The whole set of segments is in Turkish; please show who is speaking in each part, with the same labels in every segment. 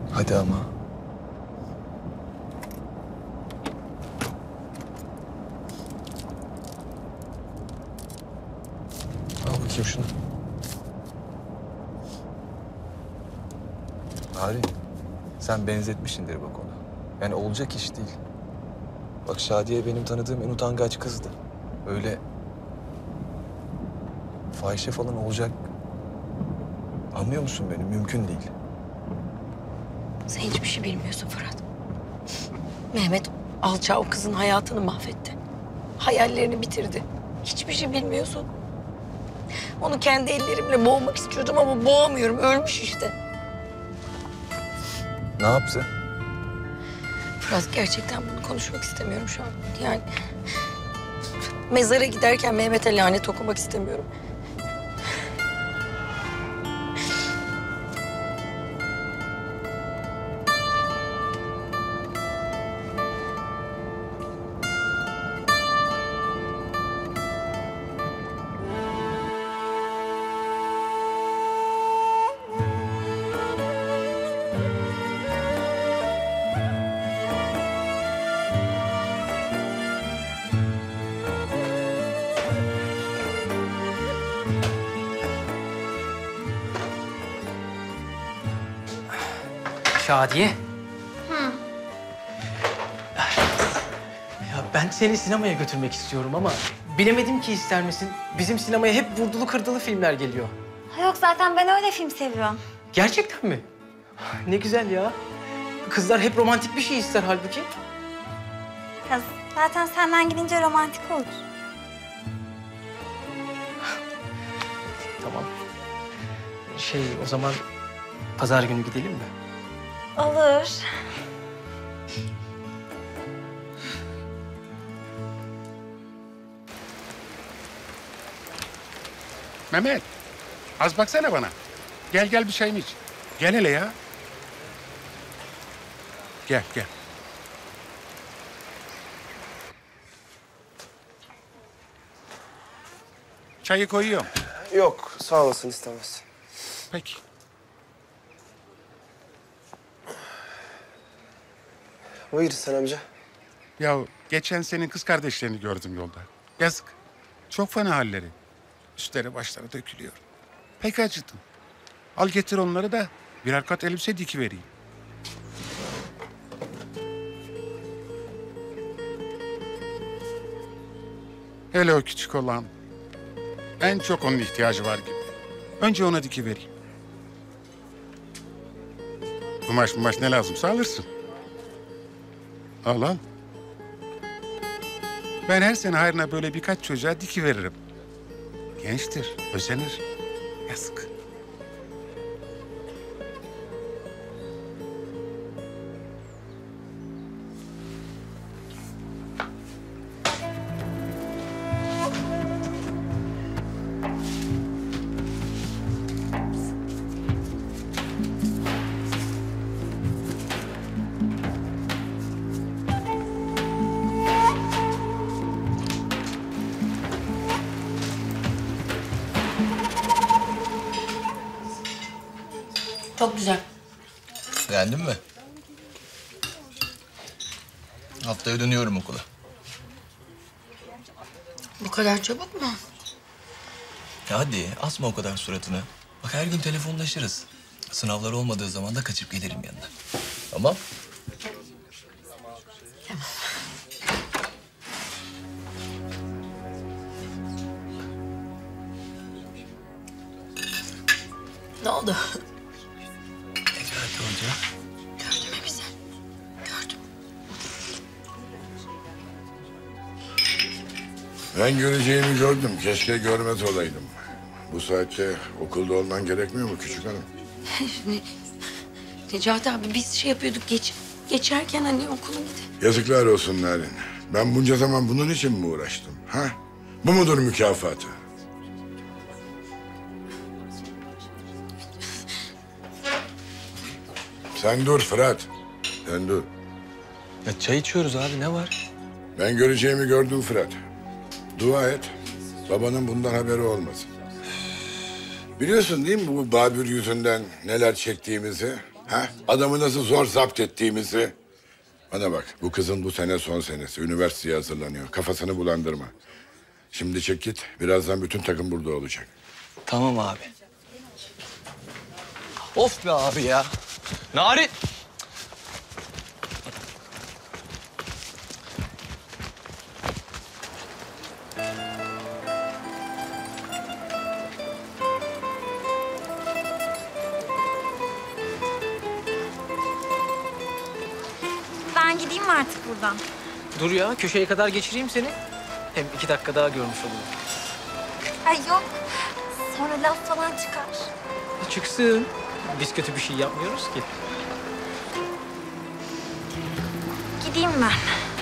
Speaker 1: Hadi ama. Al bakayım şunu. Narin, sen benzetmişsindir bak ona. Yani olacak iş değil. Bak Şadiye benim tanıdığım en utangaç kızdı. Öyle fahişe falan olacak. Anlıyor musun beni? Mümkün değil.
Speaker 2: Sen hiçbir şey bilmiyorsun Fırat. Mehmet alçağı o kızın hayatını mahvetti. Hayallerini bitirdi. Hiçbir şey bilmiyorsun. Onu kendi ellerimle boğmak istiyordum ama boğamıyorum. Ölmüş işte.
Speaker 1: Ne yaptı?
Speaker 2: Fırat gerçekten bunu konuşmak istemiyorum şu an. Yani mezara giderken Mehmet'e lanet okumak istemiyorum.
Speaker 3: Şadiye. Ya ben seni sinemaya götürmek istiyorum ama bilemedim ki ister misin? Bizim sinemaya hep vurdulu kırdılı filmler geliyor.
Speaker 4: Ha yok zaten ben öyle film seviyorum.
Speaker 3: Gerçekten mi? Ne güzel ya. Kızlar hep romantik bir şey ister halbuki.
Speaker 4: Ya zaten senden gidince romantik olur.
Speaker 3: Tamam. O zaman pazar günü gidelim mi?
Speaker 4: Olur.
Speaker 5: Mehmet, az baksana bana. Gel bir çayını iç. Gel hele ya. Gel. Çayı koyuyorum.
Speaker 6: Yok, sağ olasın istemez.
Speaker 5: Peki.
Speaker 6: Buyur sen amca.
Speaker 5: Ya geçen senin kız kardeşlerini gördüm yolda. Yazık. Çok fena halleri. Üstleri başları dökülüyor. Pek acıdım. Al getir onları da birer kat elbise dikivereyim. Hele o küçük olan. En çok onun ihtiyacı var gibi. Önce ona dikivereyim. Kumaş ne lazımsa alırsın. Al. Ben her sene hayrına böyle birkaç çocuğa dikiveririm. Gençtir, özenir. Yazık.
Speaker 2: Çok güzel.
Speaker 1: Beğendin mi? Haftaya dönüyorum okula.
Speaker 2: Bu kadar çabuk mu?
Speaker 1: Ya hadi asma o kadar suratını. Bak her gün telefonlaşırız. Sınavlar olmadığı zaman da kaçıp gelirim yanına. Tamam?
Speaker 2: Ne oldu?
Speaker 1: Necati Hoca.
Speaker 2: Gördüm hepsini. Gördüm.
Speaker 7: Ben göreceğimi gördüm. Keşke görmez olaydım. Bu saatte okulda olman gerekmiyor mu küçük hanım?
Speaker 2: Necati abi biz şey yapıyorduk geçerken hani okula gidip.
Speaker 7: Yazıklar olsun Narin. Ben bunca zaman bunun için mi uğraştım? Ha? Bu mudur mükafatı? Sen dur Fırat. Sen dur.
Speaker 1: Ya çay içiyoruz abi ne var?
Speaker 7: Ben göreceğimi gördüm Fırat. Dua et. Babanın bundan haberi olmasın. Biliyorsun değil mi bu Babür yüzünden neler çektiğimizi? Ha? Adamı nasıl zor zapt ettiğimizi. Bana bak, bu kızın bu sene son senesi. Üniversiteye hazırlanıyor. Kafasını bulandırma. Şimdi çek git. Birazdan bütün takım burada olacak.
Speaker 1: Tamam abi. Of be abi ya. Narin.
Speaker 4: Ben gideyim mi artık buradan?
Speaker 3: Dur ya, köşeye kadar geçireyim seni. Hem 2 dakika daha görmüş olurum.
Speaker 4: Ay yok. Sonra laf falan çıkar.
Speaker 3: Çıksın. Biz kötü bir şey yapmıyoruz ki.
Speaker 4: Gideyim ben.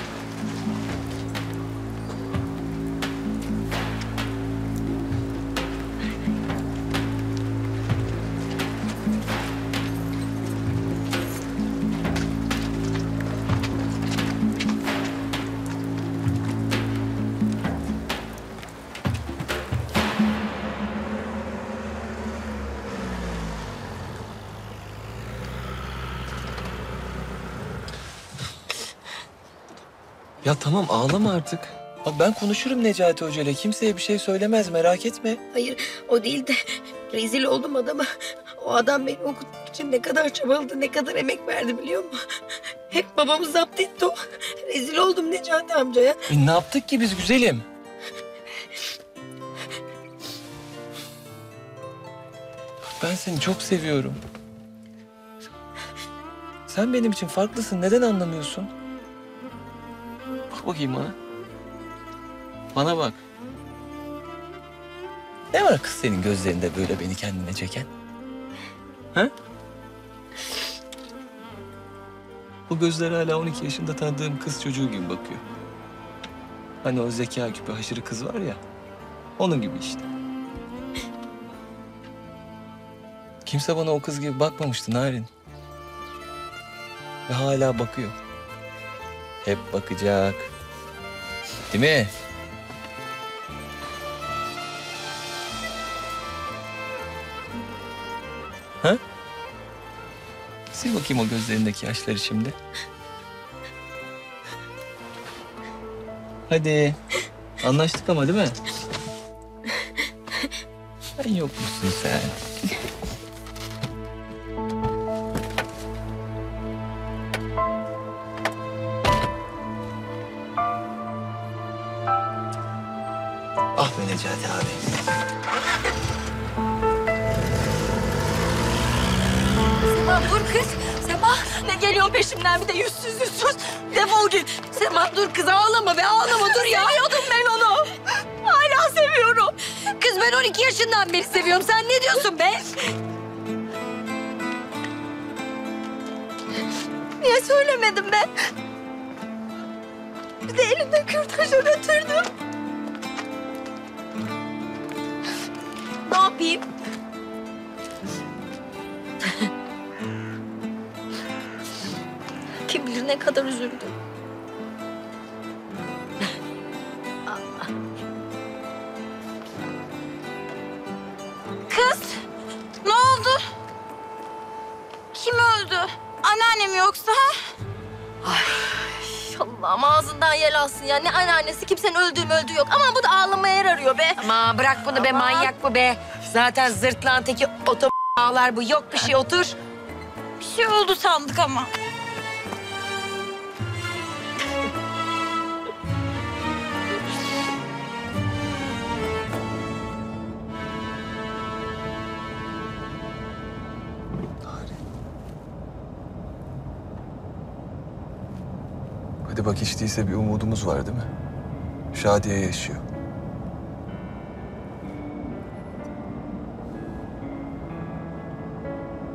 Speaker 1: Ya tamam ağlama artık. Bak ben konuşurum Necati Hoca ile. Kimseye bir şey söylemez merak etme.
Speaker 2: Hayır o değil de rezil oldum adama. O adam beni okutmak için ne kadar çabaladı, ne kadar emek verdi biliyor musun? Hep babamı zapt etti o. Rezil oldum Necati amcaya.
Speaker 1: Ne yaptık ki biz güzelim? Bak ben seni çok seviyorum. Sen benim için farklısın. Neden anlamıyorsun? Bak bakayım bana. Bana bak. Ne var kız senin gözlerinde böyle beni kendine çeken? Ha? Bu gözler hala 12 yaşında tanıdığım kız çocuğu gibi bakıyor. Hani o zeka küpü haşırı kız var ya. Onun gibi işte. Kimse bana o kız gibi bakmamıştı Narin. Ve hala bakıyor. Hep bakacak. Değil mi? Ha? Sil bakayım o gözlerindeki yaşları şimdi. Hadi. Anlaştık ama değil mi? Sen yok musun sen? Ah be Necati abi.
Speaker 2: Sema dur kız. Sema ne geliyorsun peşimden bir de yüzsüz. Defol git. Sema dur kız ağlama be ağlama dur ya. Seviyordum ben onu. Hala seviyorum. Kız ben 12 yaşından beri seviyorum. Sen ne diyorsun be? Niye söylemedin be? Bir de elimde kürtaja götürdüm. Ne yapayım? Kim bilir ne kadar üzüldüm.
Speaker 4: Kız, ne oldu? Kim öldü? Anneannem yoksa?
Speaker 2: Allah'ım ağzından yel alsın ya. Ne anneannesi kimsenin öldüğü yok. Ama bu da ağlamaya yer arıyor be.
Speaker 8: Aman bırak bunu be, manyak bu be. Zaten zırtlağın teki ağlar bu. Yok bir şey, otur.
Speaker 4: Bir şey oldu sandık ama.
Speaker 1: Hadi bak hiç değilse bir umudumuz var değil mi? Şadiye yaşıyor.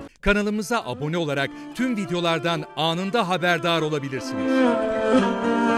Speaker 9: Kanalımıza abone olarak tüm videolardan anında haberdar olabilirsiniz.